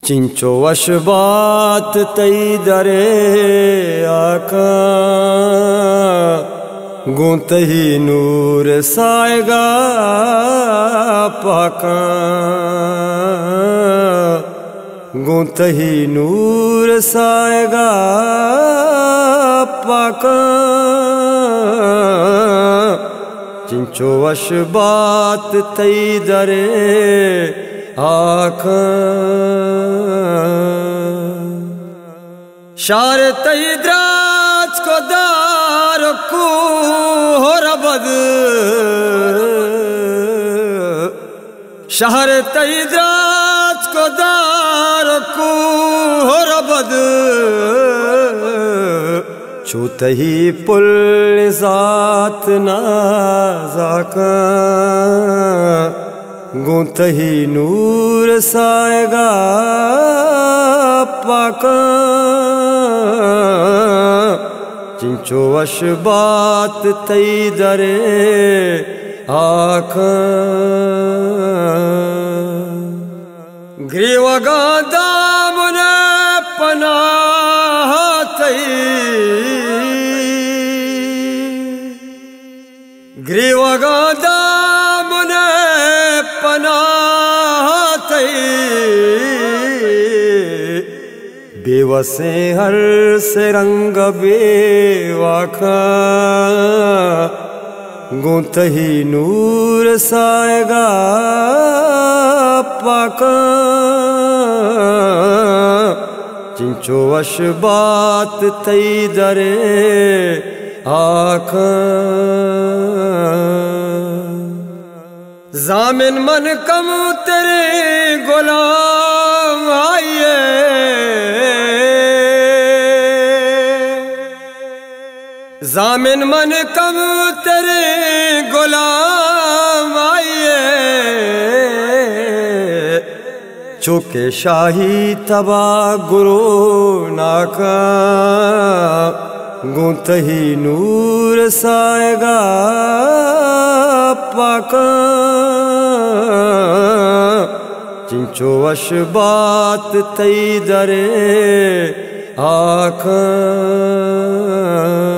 چنچو وشبات تی درے آقا گونتہی نور سائے گا پاکا گونتہی نور سائے گا پاکا چنچو وشبات تی درے آقا شار تی دراج کو دار کو ہو ربد شہر تی دراج کو دار کو ہو ربد چھوتہی پل ذات نازاکا گونتہی نور سائے گا پاکا چنچو وشبات تی درے آقا گریوگا دامن پناہ تی گریوگا دامن پناہ تی بے وسیں ہر سے رنگ بے واقع گونتہی نور سائے گا پاکا چنچو وشبات تی درے آقا زامن من کم تیرے غلام آئیے زامن من کم تیرے غلام آئیے چوکے شاہی تبا گرو ناکا گونتہی نور سائے گا پاکا چنچو وشبات تی درے آقا